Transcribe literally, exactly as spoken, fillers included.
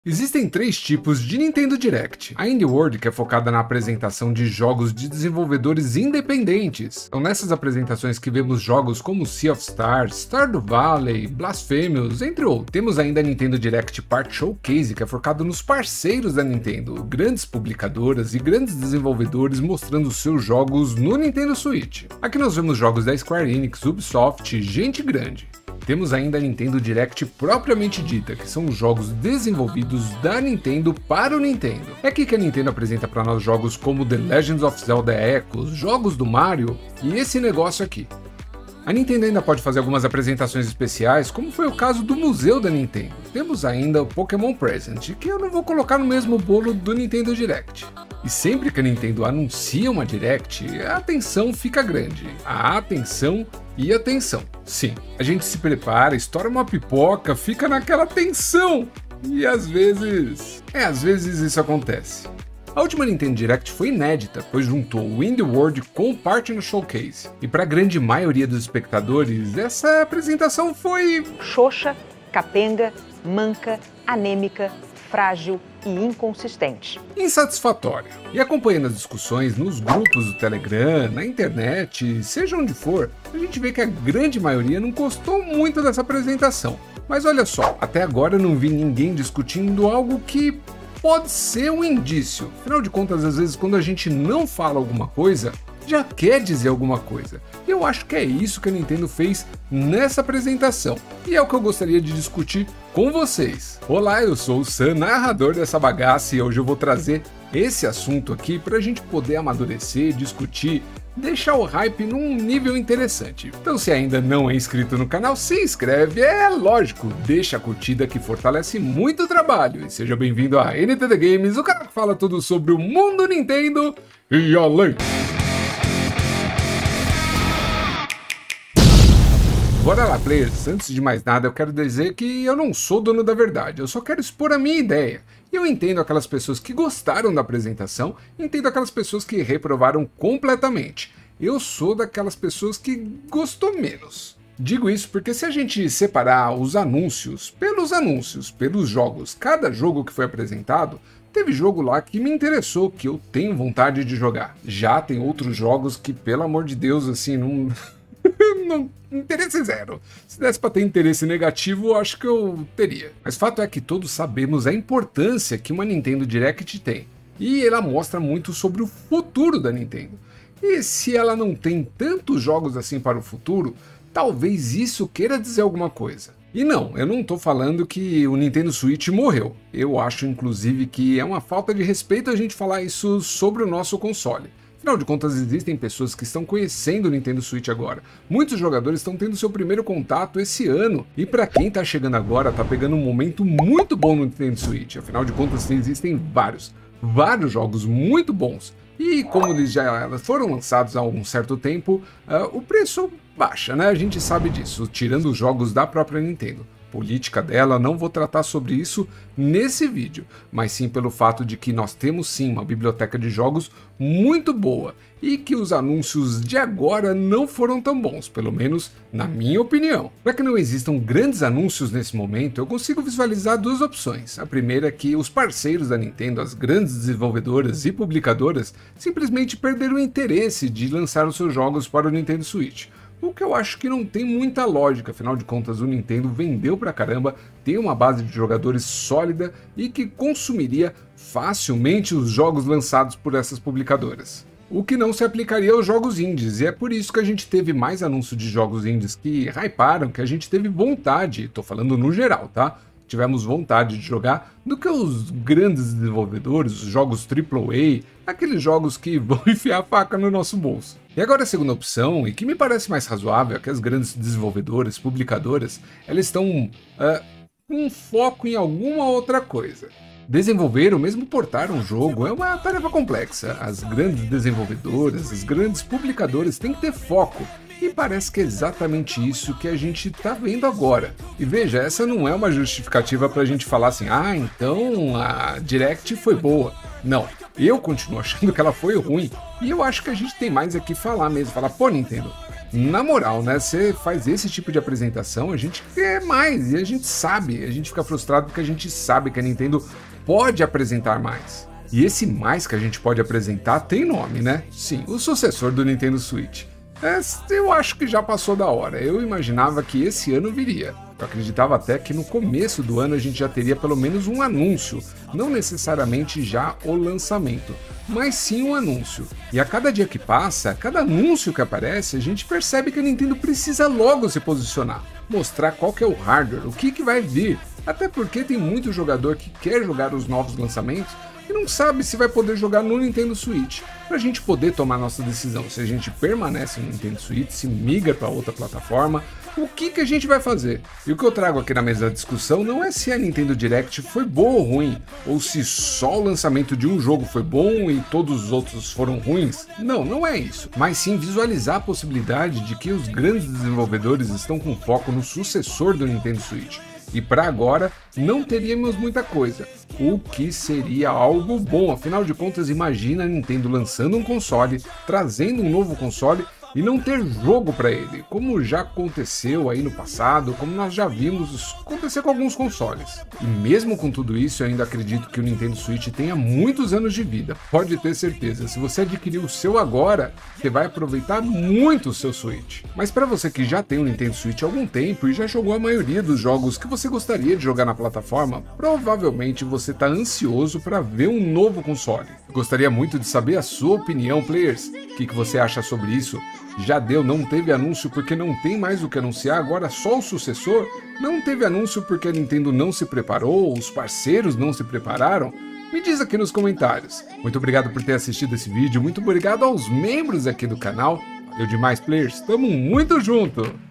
Existem três tipos de Nintendo Direct. A Indie World, que é focada na apresentação de jogos de desenvolvedores independentes. São nessas apresentações que vemos jogos como Sea of Stars, Stardew Valley, Blasphemous, entre outros. Temos ainda a Nintendo Direct Part Showcase, que é focado nos parceiros da Nintendo, grandes publicadoras e grandes desenvolvedores mostrando seus jogos no Nintendo Switch. Aqui nós vemos jogos da Square Enix, Ubisoft, gente grande. Temos ainda a Nintendo Direct propriamente dita, que são os jogos desenvolvidos da Nintendo para o Nintendo. É aqui que a Nintendo apresenta para nós jogos como The Legend of Zelda Echoes, jogos do Mario e esse negócio aqui. A Nintendo ainda pode fazer algumas apresentações especiais, como foi o caso do Museu da Nintendo. Temos ainda o Pokémon Present, que eu não vou colocar no mesmo bolo do Nintendo Direct. E sempre que a Nintendo anuncia uma Direct, a atenção fica grande. A atenção e atenção. Sim, a gente se prepara, estoura uma pipoca, fica naquela tensão. E às vezes... É, às vezes isso acontece. A última Nintendo Direct foi inédita, pois juntou o Indie World com o Partner Showcase. E para a grande maioria dos espectadores, essa apresentação foi... xoxa, capenga, manca, anêmica, frágil e inconsistente. Insatisfatória. E acompanhando as discussões nos grupos do Telegram, na internet, seja onde for, a gente vê que a grande maioria não gostou muito dessa apresentação. Mas olha só, até agora eu não vi ninguém discutindo algo que pode ser um indício. Afinal de contas, às vezes quando a gente não fala alguma coisa, já quer dizer alguma coisa. E eu acho que é isso que a Nintendo fez nessa apresentação. E é o que eu gostaria de discutir com vocês. Olá, eu sou o Sam, narrador dessa bagaça, e hoje eu vou trazer esse assunto aqui para a gente poder amadurecer, discutir, deixar o hype num nível interessante. Então, se ainda não é inscrito no canal, se inscreve, é lógico, deixa a curtida que fortalece muito o trabalho. E seja bem-vindo a N T D Games, o canal que fala tudo sobre o mundo Nintendo e além. Bora lá, players, antes de mais nada eu quero dizer que eu não sou dono da verdade, eu só quero expor a minha ideia. E eu entendo aquelas pessoas que gostaram da apresentação, entendo aquelas pessoas que reprovaram completamente. Eu sou daquelas pessoas que gostou menos. Digo isso porque se a gente separar os anúncios pelos anúncios, pelos jogos, cada jogo que foi apresentado, teve jogo lá que me interessou, que eu tenho vontade de jogar. Já tem outros jogos que, pelo amor de Deus, assim, não... não, interesse zero. Se desse para ter interesse negativo, eu acho que eu teria. Mas fato é que todos sabemos a importância que uma Nintendo Direct tem. E ela mostra muito sobre o futuro da Nintendo. E se ela não tem tantos jogos assim para o futuro, talvez isso queira dizer alguma coisa. E não, eu não tô falando que o Nintendo Switch morreu. Eu acho, inclusive, que é uma falta de respeito a gente falar isso sobre o nosso console. Afinal de contas, existem pessoas que estão conhecendo o Nintendo Switch agora. Muitos jogadores estão tendo seu primeiro contato esse ano. E para quem está chegando agora, está pegando um momento muito bom no Nintendo Switch. Afinal de contas, existem vários, vários jogos muito bons. E como eles já foram lançados há algum certo tempo, uh, o preço baixa, né? A gente sabe disso, tirando os jogos da própria Nintendo. Política dela, não vou tratar sobre isso nesse vídeo, mas sim pelo fato de que nós temos sim uma biblioteca de jogos muito boa e que os anúncios de agora não foram tão bons, pelo menos na minha opinião. Para que não existam grandes anúncios nesse momento, eu consigo visualizar duas opções. A primeira é que os parceiros da Nintendo, as grandes desenvolvedoras e publicadoras, simplesmente perderam o interesse de lançar os seus jogos para o Nintendo Switch. O que eu acho que não tem muita lógica, afinal de contas o Nintendo vendeu pra caramba, tem uma base de jogadores sólida e que consumiria facilmente os jogos lançados por essas publicadoras. O que não se aplicaria aos jogos indies, e é por isso que a gente teve mais anúncios de jogos indies que hyparam, que a gente teve vontade, tô falando no geral, tá? Tivemos vontade de jogar, do que os grandes desenvolvedores, os jogos triplo A, aqueles jogos que vão enfiar a faca no nosso bolso. E agora a segunda opção, e que me parece mais razoável, é que as grandes desenvolvedoras, publicadoras, elas estão uh, com um foco em alguma outra coisa. Desenvolver ou mesmo portar um jogo é uma tarefa complexa. As grandes desenvolvedoras, as grandes publicadoras têm que ter foco. E parece que é exatamente isso que a gente está vendo agora. E veja, essa não é uma justificativa para a gente falar assim, ah, então a Direct foi boa. Não, eu continuo achando que ela foi ruim. E eu acho que a gente tem mais aqui falar mesmo, falar, pô, Nintendo, Na moral, né? Você faz esse tipo de apresentação, a gente quer mais e a gente sabe, a gente fica frustrado porque a gente sabe que a Nintendo pode apresentar mais. E esse mais que a gente pode apresentar tem nome, né? Sim, o sucessor do Nintendo Switch. É, eu acho que já passou da hora, eu imaginava que esse ano viria. Eu acreditava até que no começo do ano a gente já teria pelo menos um anúncio, não necessariamente já o lançamento, mas sim um anúncio. E a cada dia que passa, a cada anúncio que aparece, a gente percebe que a Nintendo precisa logo se posicionar, mostrar qual que é o hardware, o que, que vai vir, até porque tem muito jogador que quer jogar os novos lançamentos e não sabe se vai poder jogar no Nintendo Switch, para a gente poder tomar nossa decisão, se a gente permanece no Nintendo Switch, se migra para outra plataforma, o que, que a gente vai fazer? E o que eu trago aqui na mesa da discussão não é se a Nintendo Direct foi boa ou ruim, ou se só o lançamento de um jogo foi bom e todos os outros foram ruins. Não, não é isso. Mas sim visualizar a possibilidade de que os grandes desenvolvedores estão com foco no sucessor do Nintendo Switch. E para agora não teríamos muita coisa, o que seria algo bom. Afinal de contas, imagina a Nintendo lançando um console, trazendo um novo console e não ter jogo para ele, como já aconteceu aí no passado, como nós já vimos acontecer com alguns consoles. E mesmo com tudo isso, eu ainda acredito que o Nintendo Switch tenha muitos anos de vida, pode ter certeza. Se você adquirir o seu agora, você vai aproveitar muito o seu Switch. Mas para você que já tem o Nintendo Switch há algum tempo e já jogou a maioria dos jogos que você gostaria de jogar na plataforma, provavelmente você está ansioso para ver um novo console. Eu gostaria muito de saber a sua opinião, players. O que, que você acha sobre isso? Já deu, não teve anúncio porque não tem mais o que anunciar, agora só o sucessor? Não teve anúncio porque a Nintendo não se preparou, os parceiros não se prepararam? Me diz aqui nos comentários. Muito obrigado por ter assistido esse vídeo, muito obrigado aos membros aqui do canal. Valeu demais, players, tamo muito junto!